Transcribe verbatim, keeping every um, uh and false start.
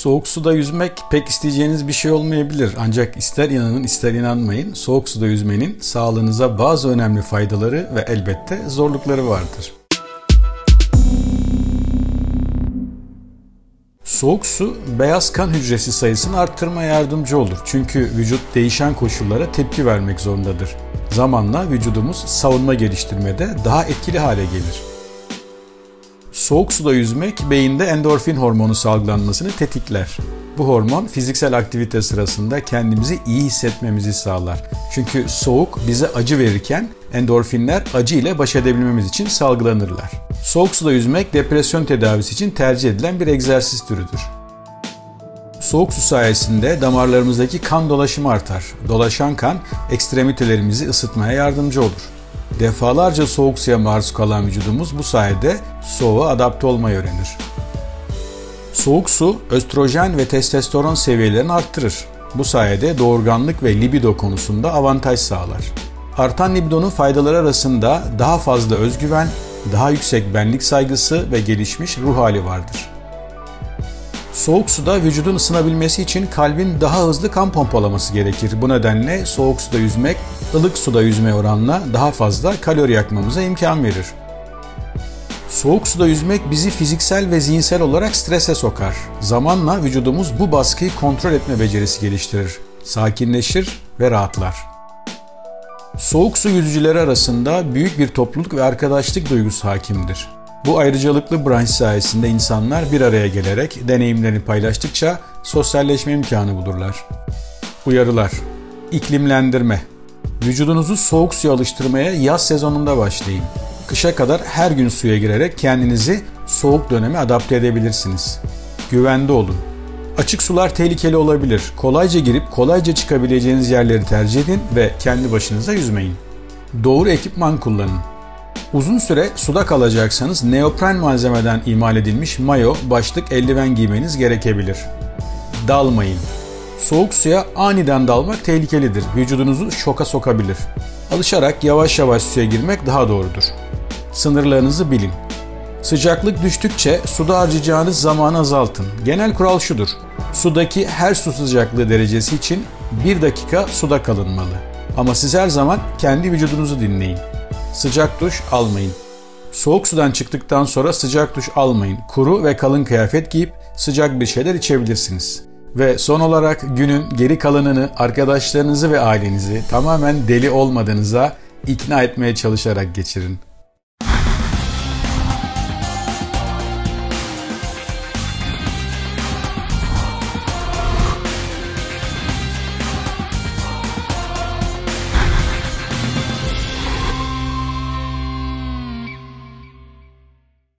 Soğuk suda yüzmek pek isteyeceğiniz bir şey olmayabilir. Ancak ister inanın ister inanmayın, soğuk suda yüzmenin sağlığınıza bazı önemli faydaları ve elbette zorlukları vardır. Soğuk su, beyaz kan hücresi sayısını arttırmaya yardımcı olur. Çünkü vücut değişen koşullara tepki vermek zorundadır. Zamanla vücudumuz savunma geliştirmede daha etkili hale gelir. Soğuk suda yüzmek beyinde endorfin hormonu salgılanmasını tetikler. Bu hormon fiziksel aktivite sırasında kendimizi iyi hissetmemizi sağlar. Çünkü soğuk bize acı verirken endorfinler acı ile baş edebilmemiz için salgılanırlar. Soğuk suda yüzmek depresyon tedavisi için tercih edilen bir egzersiz türüdür. Soğuk su sayesinde damarlarımızdaki kan dolaşımı artar. Dolaşan kan ekstremitelerimizi ısıtmaya yardımcı olur. Defalarca soğuk suya maruz kalan vücudumuz bu sayede soğuğa adapte olmayı öğrenir. Soğuk su, östrojen ve testosteron seviyelerini arttırır. Bu sayede doğurganlık ve libido konusunda avantaj sağlar. Artan libidonun faydaları arasında daha fazla özgüven, daha yüksek benlik saygısı ve gelişmiş ruh hali vardır. Soğuk suda vücudun ısınabilmesi için kalbin daha hızlı kan pompalaması gerekir. Bu nedenle soğuk suda yüzmek, ılık suda yüzmeye oranla daha fazla kalori yakmamıza imkan verir. Soğuk suda yüzmek bizi fiziksel ve zihinsel olarak strese sokar. Zamanla vücudumuz bu baskıyı kontrol etme becerisi geliştirir, sakinleşir ve rahatlar. Soğuk su yüzücüleri arasında büyük bir topluluk ve arkadaşlık duygusu hakimdir. Bu ayrıcalıklı branş sayesinde insanlar bir araya gelerek deneyimlerini paylaştıkça sosyalleşme imkanı bulurlar. Uyarılar: İklimlendirme. Vücudunuzu soğuk suya alıştırmaya yaz sezonunda başlayın. Kışa kadar her gün suya girerek kendinizi soğuk döneme adapte edebilirsiniz. Güvende olun. Açık sular tehlikeli olabilir. Kolayca girip kolayca çıkabileceğiniz yerleri tercih edin ve kendi başınıza yüzmeyin. Doğru ekipman kullanın. Uzun süre suda kalacaksanız neopren malzemeden imal edilmiş mayo, başlık, eldiven giymeniz gerekebilir. Dalmayın. Soğuk suya aniden dalmak tehlikelidir. Vücudunuzu şoka sokabilir. Alışarak yavaş yavaş suya girmek daha doğrudur. Sınırlarınızı bilin. Sıcaklık düştükçe suda harcayacağınız zamanı azaltın. Genel kural şudur: sudaki her su sıcaklığı derecesi için bir dakika suda kalınmalı. Ama siz her zaman kendi vücudunuzu dinleyin. Sıcak duş almayın. Soğuk sudan çıktıktan sonra sıcak duş almayın. Kuru ve kalın kıyafet giyip sıcak bir şeyler içebilirsiniz. Ve son olarak günün geri kalanını arkadaşlarınızı ve ailenizi tamamen deli olmadığınıza ikna etmeye çalışarak geçirin.